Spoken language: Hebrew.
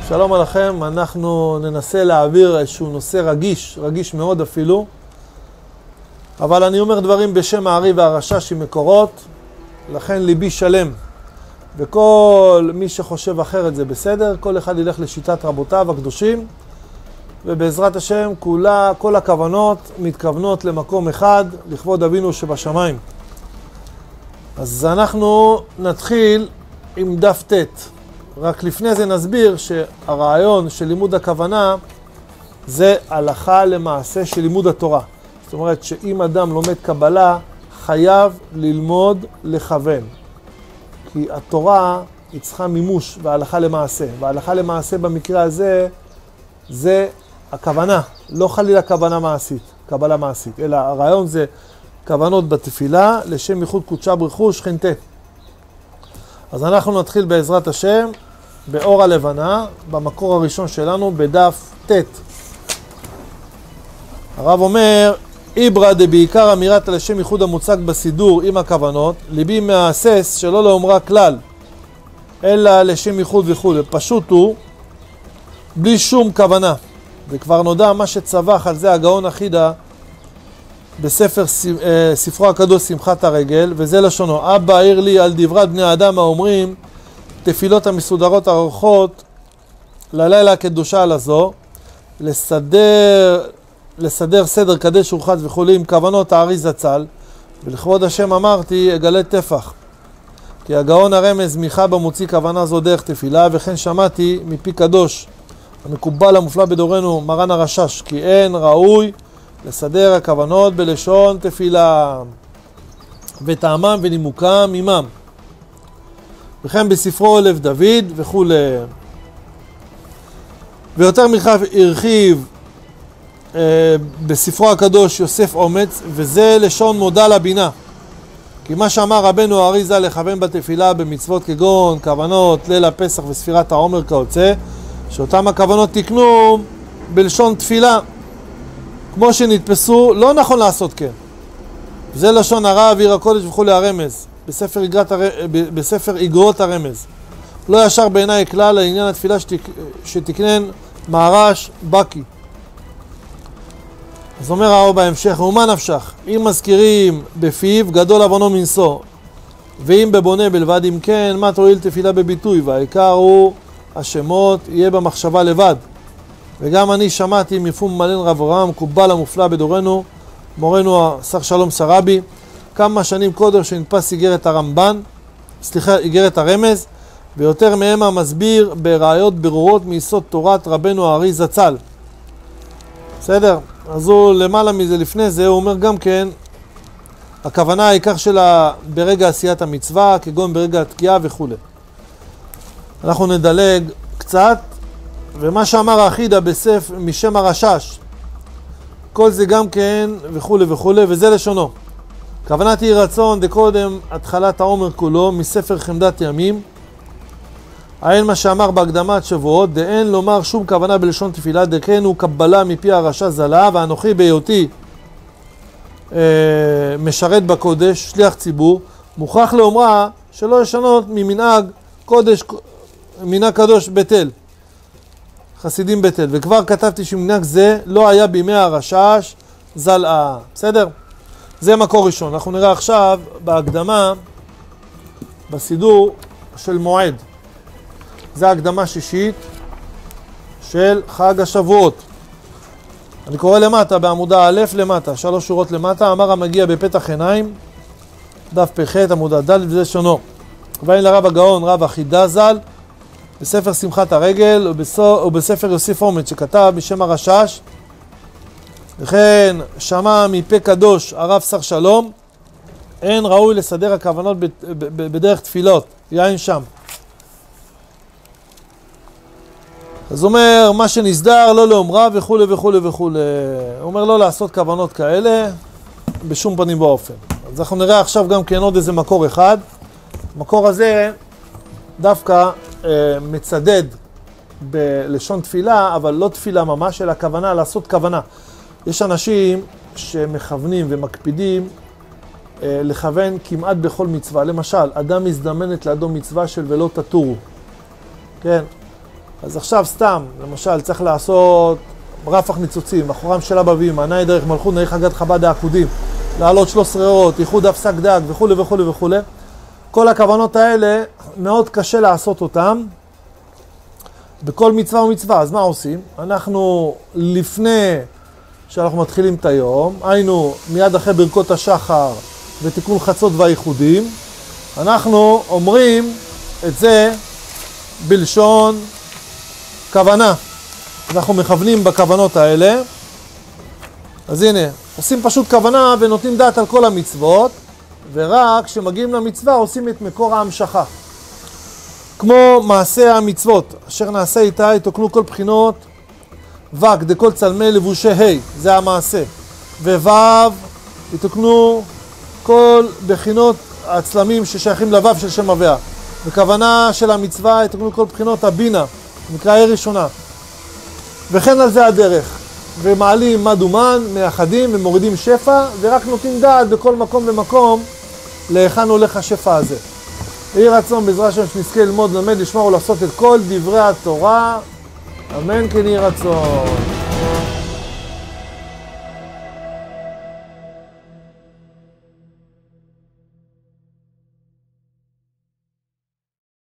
שלום עליכם, אנחנו ננסה להעביר איזשהו נושא רגיש מאוד אפילו, אבל אני אומר דברים בשם הארי והרש"ש עם מקורות, לכן ליבי שלם. וכל מי שחושב אחרת זה בסדר, כל אחד ילך לשיטת רבותיו הקדושים, ובעזרת השם כל הכוונות מתכוונות למקום אחד, לכבוד אבינו שבשמיים. אז אנחנו נתחיל עם דף ט'. רק לפני זה נסביר שהרעיון של לימוד הכוונה זה הלכה למעשה של לימוד התורה. זאת אומרת שאם אדם לומד קבלה חייב ללמוד לכוון. כי התורה היא צריכה מימוש והלכה למעשה. וההלכה למעשה במקרה הזה זה הכוונה, לא חלילה כוונה מעשית, קבלה מעשית, אלא הרעיון זה כוונות בתפילה לשם ייחוד קודשה ברכו שכינתה. אז אנחנו נתחיל בעזרת השם באור הלבנה, במקור הראשון שלנו בדף ט'. הרב אומר, איברא דבעיקר אמירת לשם ייחוד המוצג בסידור עם הכוונות, ליבי מהסס שלא לאומרה כלל, אלא לשם ייחוד וכו'. פשוט הוא, בלי שום כוונה. וכבר נודע מה שצווח על זה הגאון אחידה בספר ספרו הקדוש שמחת הרגל, וזה לשונו, אבא העיר לי על דברת בני האדם האומרים, תפילות המסודרות הארוכות ללילה הקדושה על הזו, לסדר סדר קדש ורחץ וכו' עם כוונות הארי זצ"ל, ולכבוד השם אמרתי אגלה טפח, כי הגאון הרמז מיכה במוציא כוונה זו דרך תפילה, וכן שמעתי מפי קדוש המקובל המופלא בדורנו מרן הרש"ש, כי אין ראוי לסדר הכוונות בלשון תפילה וטעמם ונימוקם עמם, וכן בספרו לב דוד וכו'. ויותר מכך הרחיב בספרו הקדוש יוסף אומץ, וזה לשון מודע לבינה, כי מה שאמר רבנו הארי ז"ל לכוון בתפילה במצוות כגון כוונות ליל הפסח וספירת העומר כיוצא, שאותם הכוונות תקנו בלשון תפילה כמו שנתפסו, לא נכון לעשות כן. זה לשון הרב עיר הקודש וכו' הרמז בספר איגרות הרמז. לא ישר בעיניי כלל לעניין התפילה שתקנן מהר"ש בקי. אז אומר הרב בהמשך, ומה נפשך? אם מזכירים בפיו גדול עוונו מנשוא, ואם בבונה בלבד, אם כן מה תועיל תפילה בביטוי? והעיקר הוא השמות יהיה במחשבה לבד. וגם אני שמעתי מפום מלן רב אברהם מקובל המופלא בדורנו, מורנו השר שלום סרבי, כמה שנים קודם שנתפס איגרת הרמב"ן, איגרת הרמז, ויותר מהם המסביר בראיות ברורות מיסוד תורת רבנו הארי זצ"ל. בסדר? אז הוא למעלה מזה, לפני זה הוא אומר גם כן, הכוונה העיקר שלה ברגע עשיית המצווה, כגון ברגע התקיעה וכו'. אנחנו נדלג קצת, ומה שאמר האחידה משם הרש"ש, כל זה גם כן וכו' וכו', וזה לשונו. כוונת יהי רצון דקודם התחלת העומר כולו מספר חמדת ימים, אין מה שאמר בהקדמת שבועות, דאין לומר שום כוונה בלשון תפילה, דכן הוא קבלה מפי הרשע זלה, ואנוכי בהיותי משרת בקודש, שליח ציבור, מוכרח לאומרה שלא לשנות ממנהג קודש, מנהג קדוש בטל, חסידים בטל, וכבר כתבתי שמנהג זה לא היה בימי הרש"ש זלעה. בסדר? זה מקור ראשון. אנחנו נראה עכשיו בהקדמה בסידור של מועד. זה הקדמה שישית של חג השבועות. אני קורא למטה בעמודה א' למטה, 3 שורות למטה, אמר המגיע בפתח עיניים, דף פ"ח עמודה ד', וזה שונו. ואין לרב הגאון רב אחידה ז"ל בספר שמחת הרגל ובספר יוסף אומץ שכתב בשם הרש"ש, וכן שמע מפה קדוש הרב שר שלום, אין ראוי לסדר הכוונות בדרך תפילות, יין שם. אז הוא אומר, מה שנסדר לא לאומרה וכו' וכו' וכו'. הוא אומר לא לעשות כוונות כאלה בשום פנים באופן. אז אנחנו נראה עכשיו גם כן עוד איזה מקור אחד. המקור הזה דווקא מצדד בלשון תפילה, אבל לא תפילה ממש, אלא כוונה, לעשות כוונה. יש אנשים שמכוונים ומקפידים לכוון כמעט בכל מצווה. למשל, אדם מזדמנת לאדום מצווה של ולא תטורו. כן. אז עכשיו סתם, למשל, צריך לעשות רפח ניצוצים, אחורם של אבא ואמא, נאי דרך מלכות, נאי חגת חב"ד העקודים, לעלות 13 אורות, ייחוד אף שק דג וכו' וכו' וכו'. כל הכוונות האלה מאוד קשה לעשות אותם בכל מצווה ומצווה. אז מה עושים? אנחנו לפני שאנחנו מתחילים את היום, היינו מיד אחרי ברכות השחר ותיקון חצות והייחודים, אנחנו אומרים את זה בלשון כוונה. אנחנו מכוונים בכוונות האלה. אז הנה, עושים פשוט כוונה ונותנים דעת על כל המצוות, ורק כשמגיעים למצווה עושים את מקור ההמשכה. כמו מעשה המצוות, אשר נעשה איתה יתוקנו כל בחינות וק דכל צלמי לבושי ה', זה המעשה. וו' יתוקנו כל בחינות הצלמים ששייכים לו' של שם הוויה. וכוונה של המצווה יתוקנו כל בחינות הבינה, נקרא ה' ראשונה. וכן על זה הדרך. ומעלים מד ומן, מאחדים ומורידים שפע, ורק נותנים דעת בכל מקום ומקום להיכן הולך השפע הזה. יהי רצון בעזרת השם שנזכה ללמוד, ללמד, לשמוע ולעשות את כל דברי התורה. אמן כן יהי רצון.